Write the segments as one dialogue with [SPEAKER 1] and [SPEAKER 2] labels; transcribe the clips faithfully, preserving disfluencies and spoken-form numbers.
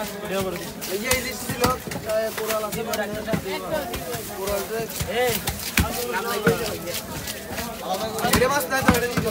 [SPEAKER 1] এই যে ইলিশ ছিল কোরাল আছে কোরাল এই এটা মাছ না তো এটা দিল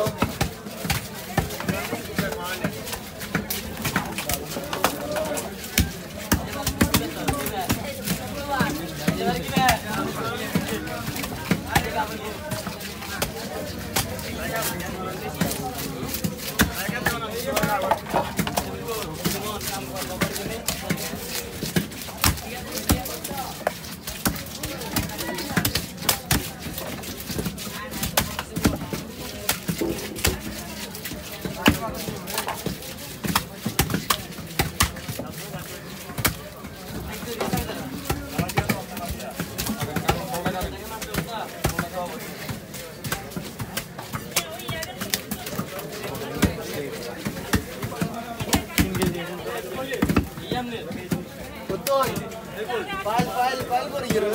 [SPEAKER 1] फाइल फाइल फाइल पर ये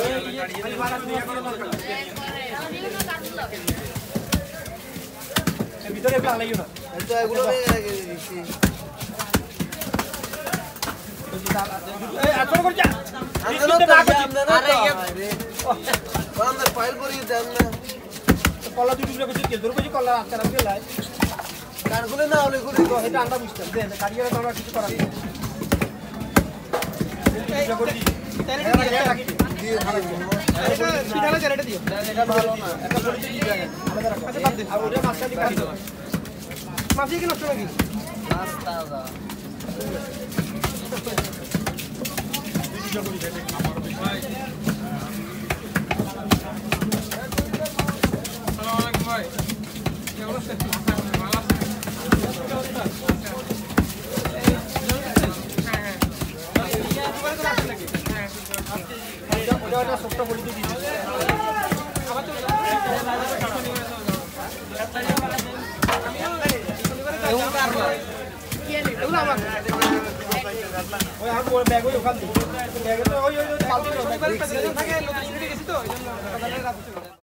[SPEAKER 1] ভিতরে প্লাগ লাগিও না তো এগুলো এই এখন কর যা আন্দোলন না আরে আমরা ফাইল করে দেন না কলা দুই টুকরা করে ধরে করে কলা আস্তে রাখতে লাই কারগুলো না হলে গুলো তো এটা আমরা বুঝতাম দেন কারিগর আমরা কিছু করার নেই এটা করে দি তাহলে দিয়ে এটা সিধালে জেরেটা দিও এটা ভালো না একটা করে দি জায়গা আলাদা রাখো আচ্ছা বাদ দে আর ওটা মাছটা দি কাটি দাও মাছ কি নষ্ট নাকি মাছ তাজা ভিডিও করে দেখে আমার ভাই আসসালামু আলাইকুম ভাই কি অবস্থা ভালো আছেন ওটা সবটা বলি দিই আমার তো এগুলো কার না এগুলো আমার ওই আর ব্যাগ ওই ওখান থেকে ব্যাগে তো ওই ওই পাল্টে থাকে নতুন ইউনিটে গেছি তো ওই জন্য